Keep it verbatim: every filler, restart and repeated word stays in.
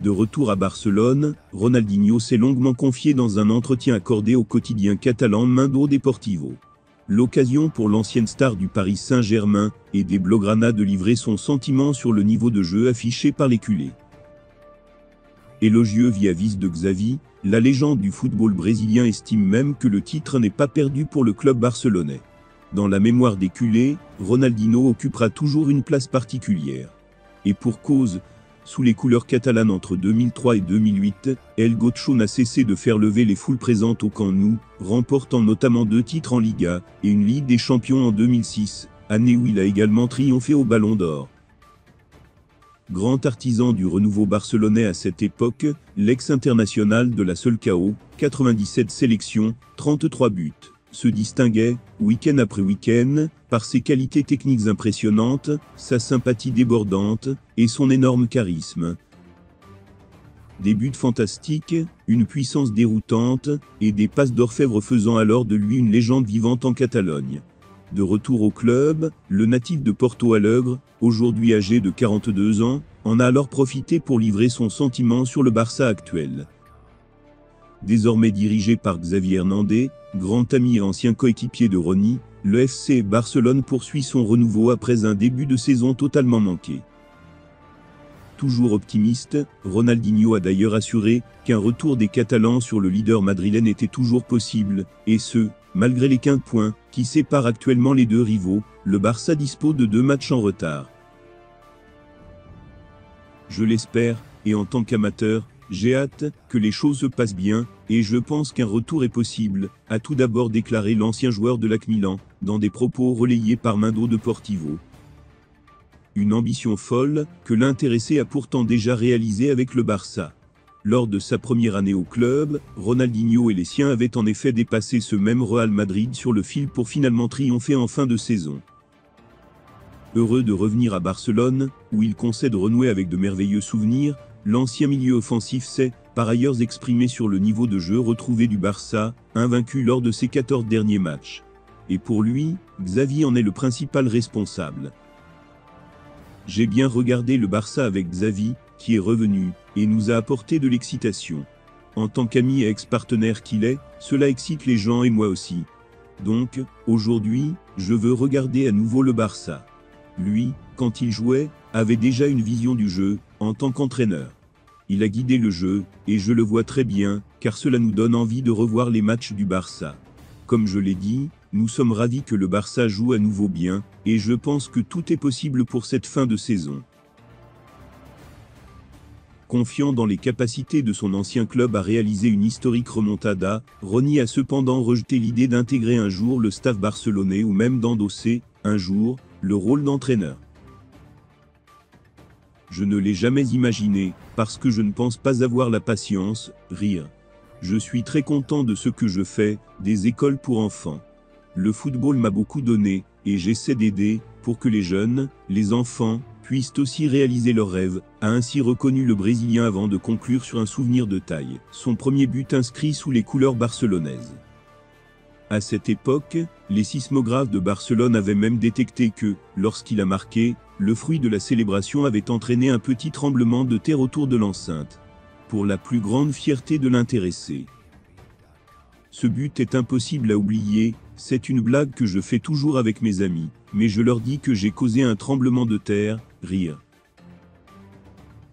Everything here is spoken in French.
De retour à Barcelone, Ronaldinho s'est longuement confié dans un entretien accordé au quotidien catalan Mundo Deportivo. L'occasion pour l'ancienne star du Paris Saint-Germain et des Blaugrana de livrer son sentiment sur le niveau de jeu affiché par les culés. Élogieux vis-à-vis de Xavi, la légende du football brésilien estime même que le titre n'est pas perdu pour le club barcelonais. Dans la mémoire des culés, Ronaldinho occupera toujours une place particulière. Et pour cause, sous les couleurs catalanes entre deux mille trois et deux mille huit, El Gaucho n'a cessé de faire lever les foules présentes au Camp Nou, remportant notamment deux titres en Liga et une Ligue des Champions en deux mille six, année où il a également triomphé au Ballon d'Or. Grand artisan du renouveau barcelonais à cette époque, l'ex-international de la Selecao, quatre-vingt-dix-sept sélections, trente-trois buts, se distinguait, week-end après week-end, par ses qualités techniques impressionnantes, sa sympathie débordante, et son énorme charisme. Des buts fantastiques, une puissance déroutante, et des passes d'orfèvre faisant alors de lui une légende vivante en Catalogne. De retour au club, le natif de Porto Alegre, aujourd'hui âgé de quarante-deux ans, en a alors profité pour livrer son sentiment sur le Barça actuel. Désormais dirigé par Xavi Hernandez, grand ami et ancien coéquipier de Ronny, le F C Barcelone poursuit son renouveau après un début de saison totalement manqué. Toujours optimiste, Ronaldinho a d'ailleurs assuré qu'un retour des Catalans sur le leader madrilène était toujours possible, et ce, malgré les quinze points qui séparent actuellement les deux rivaux. Le Barça dispose de deux matchs en retard. Je l'espère, et en tant qu'amateur, j'ai hâte que les choses se passent bien, et je pense qu'un retour est possible, a tout d'abord déclaré l'ancien joueur de l'A C Milan, dans des propos relayés par Mundo Deportivo. Une ambition folle, que l'intéressé a pourtant déjà réalisée avec le Barça. Lors de sa première année au club, Ronaldinho et les siens avaient en effet dépassé ce même Real Madrid sur le fil pour finalement triompher en fin de saison. Heureux de revenir à Barcelone, où il concède renouer avec de merveilleux souvenirs, l'ancien milieu offensif s'est, par ailleurs, exprimé sur le niveau de jeu retrouvé du Barça, invaincu lors de ses quatorze derniers matchs. Et pour lui, Xavi en est le principal responsable. J'ai bien regardé le Barça avec Xavi, qui est revenu, et nous a apporté de l'excitation. En tant qu'ami et ex-partenaire qu'il est, cela excite les gens et moi aussi. Donc, aujourd'hui, je veux regarder à nouveau le Barça. Lui, quand il jouait, avait déjà une vision du jeu, en tant qu'entraîneur. Il a guidé le jeu, et je le vois très bien, car cela nous donne envie de revoir les matchs du Barça. Comme je l'ai dit, nous sommes ravis que le Barça joue à nouveau bien, et je pense que tout est possible pour cette fin de saison. Confiant dans les capacités de son ancien club à réaliser une historique remontada, Ronny a cependant rejeté l'idée d'intégrer un jour le staff barcelonais ou même d'endosser, un jour, le rôle d'entraîneur. Je ne l'ai jamais imaginé, parce que je ne pense pas avoir la patience, rire. Je suis très content de ce que je fais, des écoles pour enfants. Le football m'a beaucoup donné, et j'essaie d'aider, pour que les jeunes, les enfants, puissent aussi réaliser leurs rêves, a ainsi reconnu le Brésilien avant de conclure sur un souvenir de taille, son premier but inscrit sous les couleurs barcelonaises. À cette époque, les sismographes de Barcelone avaient même détecté que, lorsqu'il a marqué, le fruit de la célébration avait entraîné un petit tremblement de terre autour de l'enceinte. Pour la plus grande fierté de l'intéressé. Ce but est impossible à oublier, c'est une blague que je fais toujours avec mes amis, mais je leur dis que j'ai causé un tremblement de terre, rire.